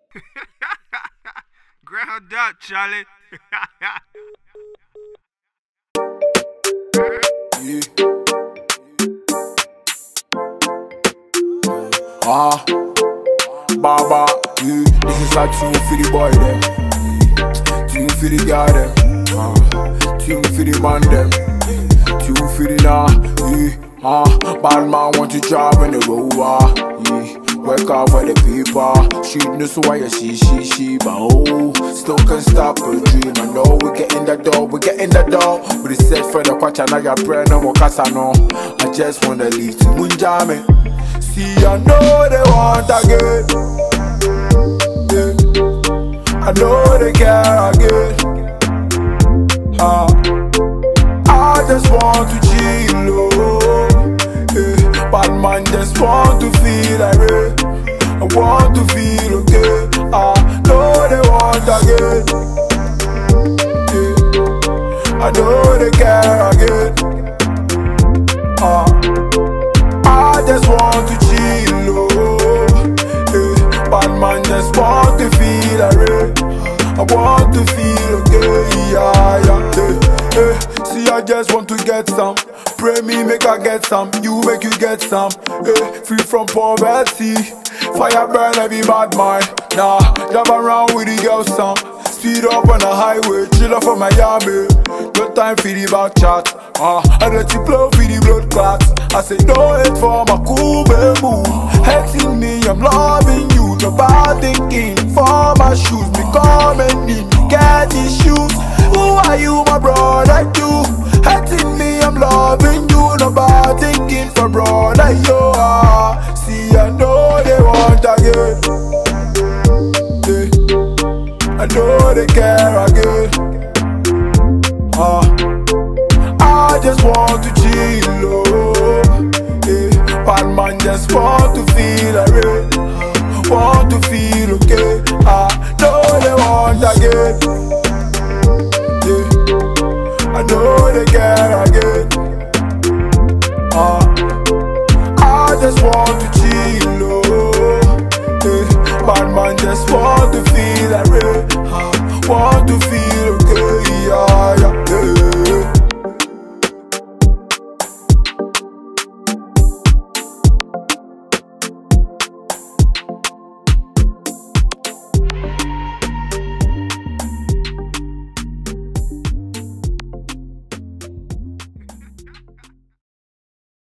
Ground up, Charlie. Yeah. Ah, Baba, yeah. This is a tune for the boy them, tune for the guy them, tune for the man them, tune for the bad man want to drive on the road, yeah. Work out for the people, shooting this why you she, but oh, still can't stop a dream. I know we get in the door, we set for the quacha, now your brain no more casano. I just wanna leave to Munjame. See, I know they want again, yeah. I know they care again. I just want to chill, oh, yeah. Bad man just want to feel like it. I want to feel okay. I know they want again, yeah. I know they care again. I just want to chill, oh, yeah. Bad man just want to feel like it. I want to feel okay, yeah. See, I just want to get some. Pray me, make I get some. You make you get some. Free from poverty. Fire burn every bad mind. Nah, drive around with the girls some. Speed up on the highway, chill up for Miami. No time for the back chat. I let you blow for the blood clots. I say no hate for my cool baby. Hating me, I'm loving you. No bad thinking for my shoes. Me come and need me get these shoes. Who are you, my brother? You hating me, I'm loving you. No bad thinking for brother, you are. See, I know they want again, yeah. I know they care again. I just want to chill, oh, yeah. Bad man just want to feel like want to feel okay. I know they want again, yeah. I know they care again. I just want to chill, oh, yeah. Bad man just want to feel like want to feel